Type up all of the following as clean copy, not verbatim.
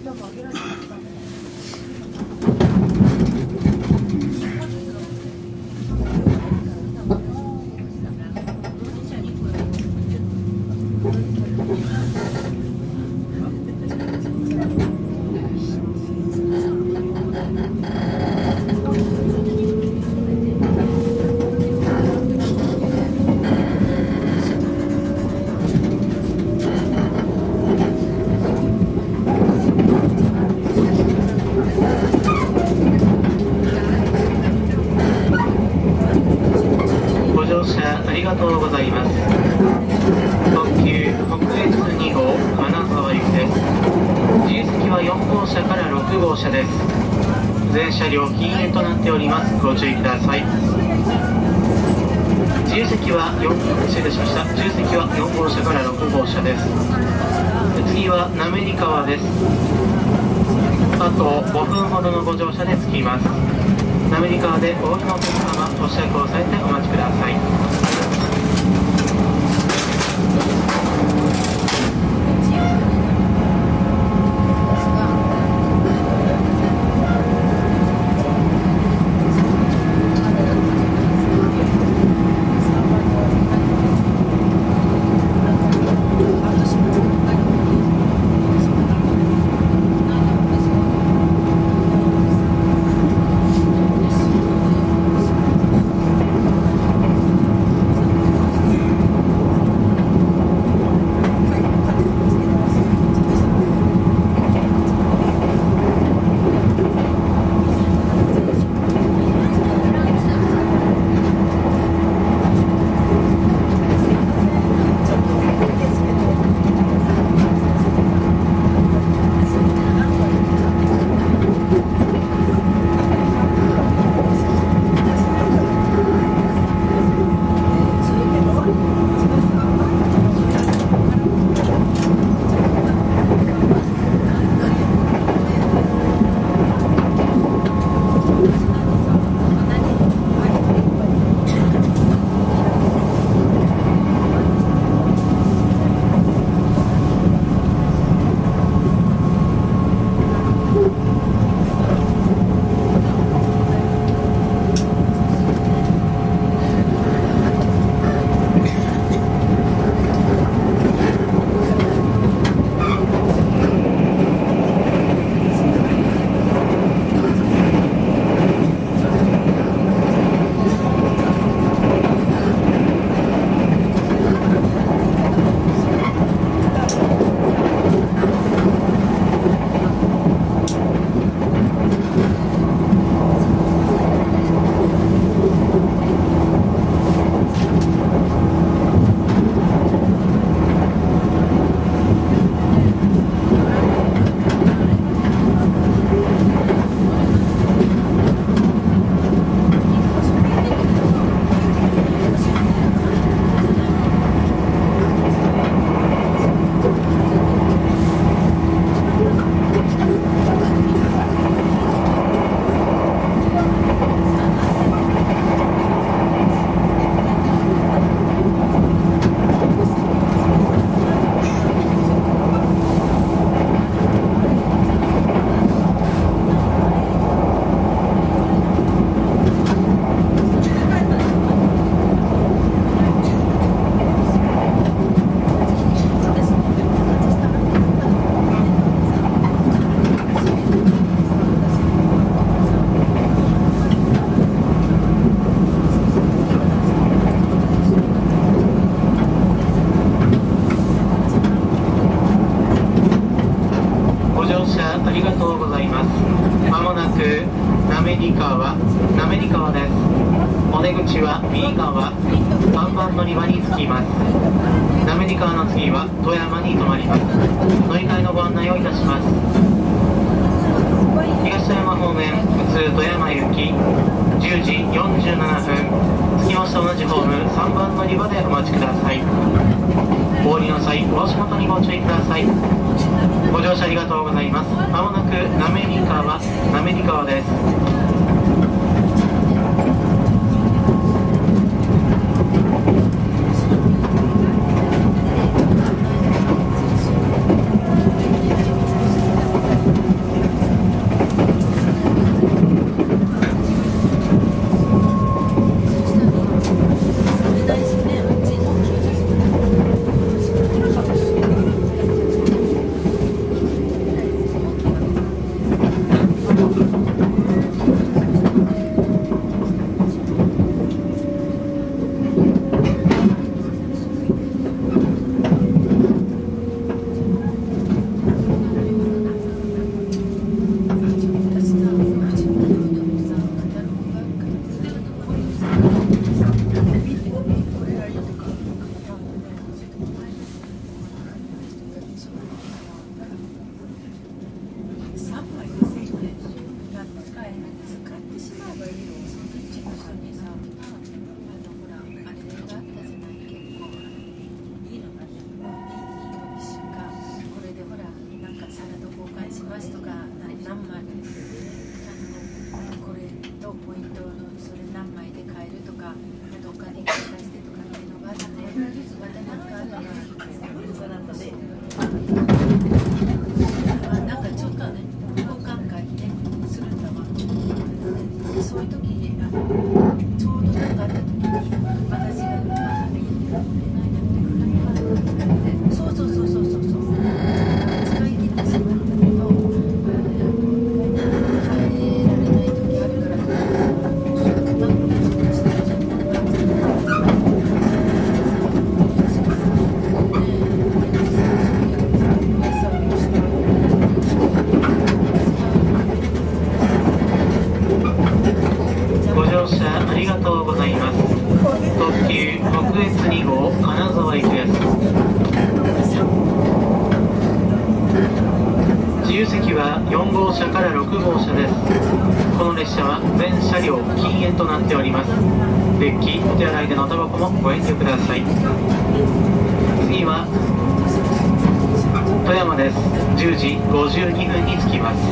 ありがとうございます。特急北越2号金沢行きです。自由席は4号車から6号車です。全車両禁煙となっております。ご注意ください。自由席は失礼しました。自由席は4号車から6号車です。次は滑川です。あと5分ほどのご乗車で着きます。滑川でお降りのお客様、ご支度をされてお待ちください。ありがとうございます。まもなく滑川です。お出口は右側、看板乗り場に着きます。滑川の次は富山に停まります。乗り換えのご案内をいたします。東富山方面普通富山行き10時47分、着きました同じホーム3番乗り場でお待ちください。お降りの際、お足元にご注意ください。ご乗車ありがとうございます。まもなく滑川です。 マスとか何枚これとポイントのそれ何枚で買えるとか、お金貸してとかっていうのがあって、またなんかあるからなんかちょっとね交換会ねするんだわ。でそういう時にちょうどなんかあった時に私がそうそうそうそうそうそう使い切ってしまったけど変えられない時あるからご乗車ありがとうございます。特急北越2号金沢行きです。自由席は4号車から6号車です。この列車は全車両禁煙となっております。デッキお手洗いでのタバコもご遠慮ください。次は富山です。10時52分に着きます。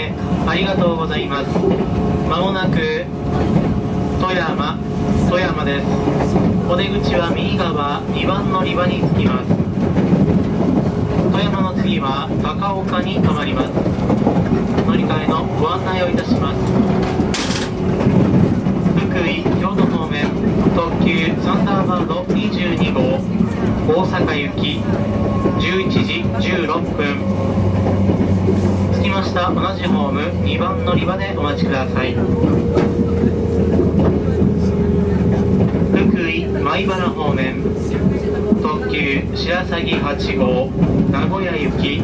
めありがとうございます。まもなく富山です。お出口は右側2番乗り場に着きます。富山の次は高岡に停まります。乗り換えのご案内をいたします。福井京都方面特急サンダーバード22号大阪行き11時16分。着きました。同じホーム2番乗り場でお待ちください。福井米原方面特急白鷺8号名古屋行き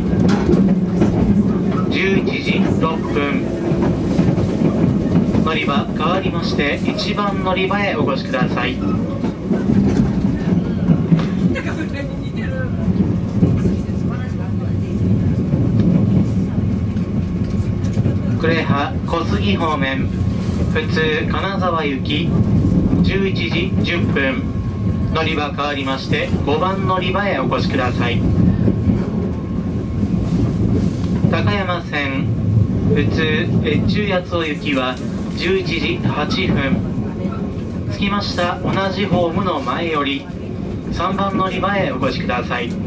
11時6分。乗り場変わりまして1番乗り場へお越しください。呉羽小杉方面普通金沢行き11時10分。乗り場変わりまして5番乗り場へお越しください。高山線普通越中八尾行きは11時8分。着きました。同じホームの前より3番乗り場へお越しください。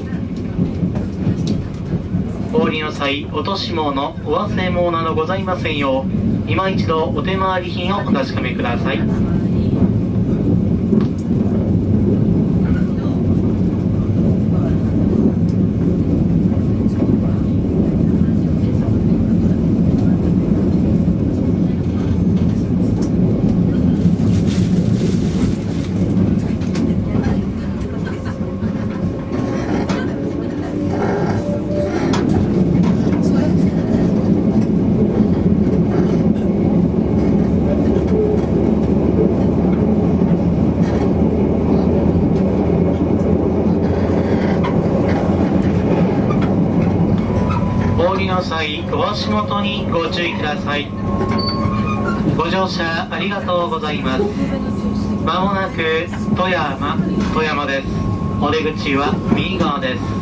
お降りの際、落とし物、お忘れ物などございませんよう、今一度お手回り品をお確かめください。お降りの際、お足元にご注意ください。ご乗車ありがとうございます。まもなく富山です。お出口は右側です。